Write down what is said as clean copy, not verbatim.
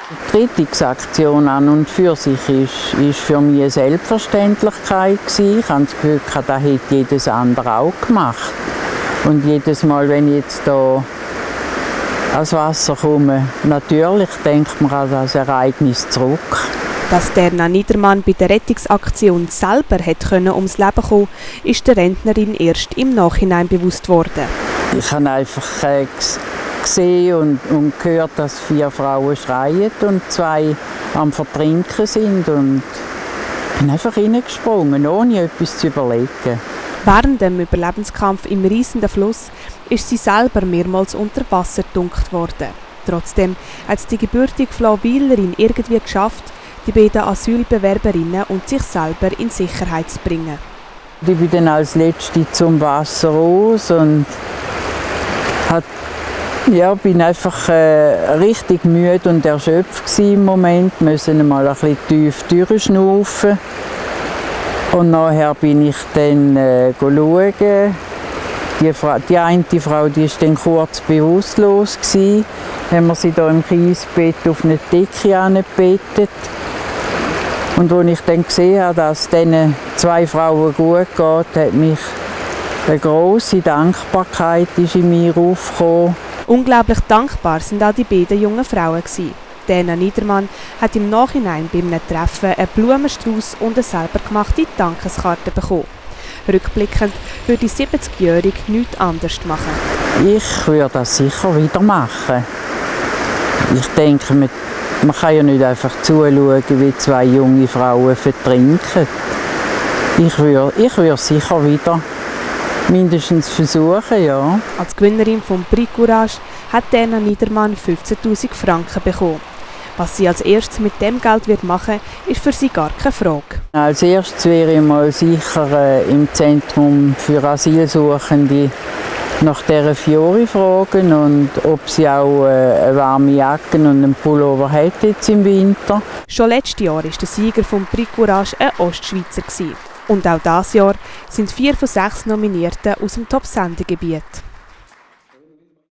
Die Rettungsaktion an und für sich ist für mich eine Selbstverständlichkeit gewesen. Ich habe das Gefühl, das hätte jedes andere auch gemacht. Und jedes Mal, wenn ich jetzt hier ans Wasser komme, natürlich denkt man an das Ereignis zurück. Dass der Erna Niedermann bei der Rettungsaktion selber ums Leben kommen, ist der Rentnerin erst im Nachhinein bewusst worden. Ich habe einfach gesehen und gehört, dass 4 Frauen schreien und 2 am Vertrinken sind. Und bin einfach reingesprungen, ohne etwas zu überlegen. Während dem Überlebenskampf im riesenden Fluss ist sie selber mehrmals unter Wasser gedunkt worden. Trotzdem hat es die gebürtige Flawillerin irgendwie geschafft, die beiden Asylbewerberinnen und sich selber in Sicherheit zu bringen. Ich bin dann als Letzte zum Wasser raus und bin einfach richtig müde und erschöpft im Moment. Wir müssen mal ein bisschen tief durchschnaufen. Und nachher bin ich dann schauen. Die eine Frau, die ist dann kurz bewusstlos gewesen. Haben wir sie hier im Kiesbett auf eine Decke angebettet. Und als ich dann gesehen habe, dass es diesen 2 Frauen gut geht, hat mich eine grosse Dankbarkeit in mir aufgekommen. Unglaublich dankbar sind auch die beiden jungen Frauen gewesen. Erna Niedermann hat im Nachhinein bei einem Treffen einen Blumenstrauß und eine selber gemachte Dankeskarte bekommen. Rückblickend würde die 70-Jährige nichts anders machen. Ich würde das sicher wieder machen. Ich denke, man kann ja nicht einfach zuschauen, wie 2 junge Frauen vertrinken. Ich würde sicher wieder mindestens versuchen, ja. Als Gewinnerin vom Prix Courage hat Erna Niedermann 15'000 Franken bekommen. Was sie als erstes mit dem Geld machen wird, ist für sie gar keine Frage. Als erstes wäre ich mal sicher im Zentrum für Asylsuchende nach dieser Fiori fragen und ob sie auch eine warme Jacke und einen Pullover hat jetzt im Winter. Schon letztes Jahr war der Sieger vom Prix Courage ein Ostschweizer. Und auch dieses Jahr sind 4 von 6 Nominierten aus dem Top-Sendegebiet.